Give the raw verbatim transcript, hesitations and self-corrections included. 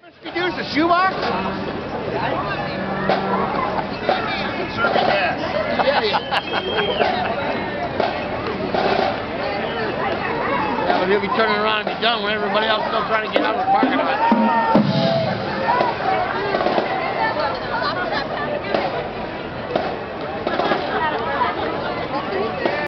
You do the shoebox? Yeah, but he'll be turning around and be done when everybody else is still trying to get out of the parking lot.